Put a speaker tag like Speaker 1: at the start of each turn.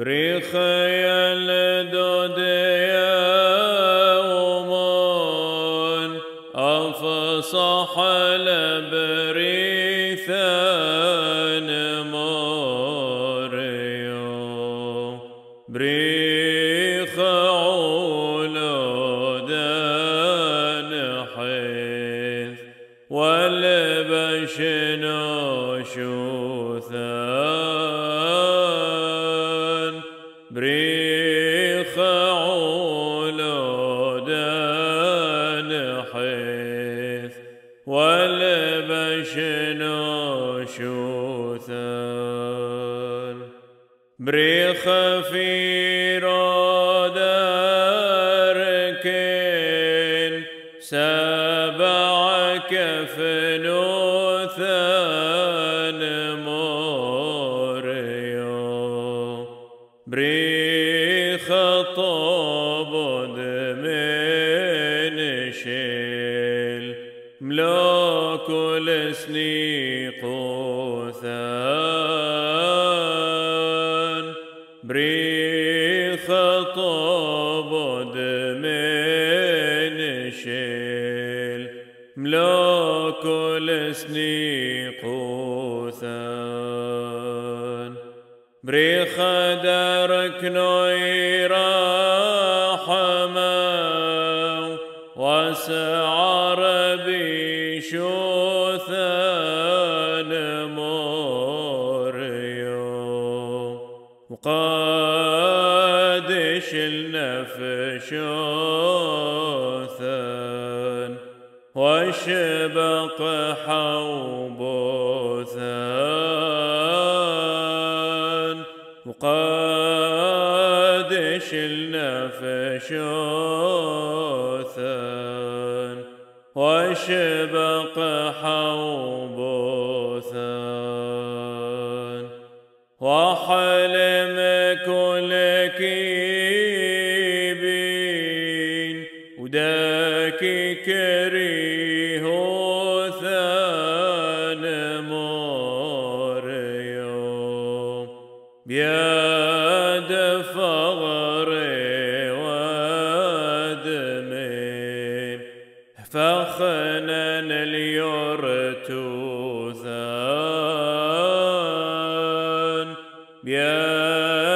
Speaker 1: بريخيل دوديا ومون أفصح البريثان موريو بريخ عولودان حيث والبشنو شوثان بريخ عولودان حيث والبشنو شوثان بريخ في روداركين سبع كفنوثان موريو بريخ طبد من شيل ملوك السنيقوثان بريخ طبد من شيل ملوك السنيقوثان بريخ دارك نويرا حماو وسعر بشوثان موريو وقادش النفشوثان وشبق حوبوثان وقادش النفشوثان وشبق حوبوثان وحلم كل كيبين وداكي كريهوثان موريو بيد فغري ودمي فخنن اليورتوثان بيد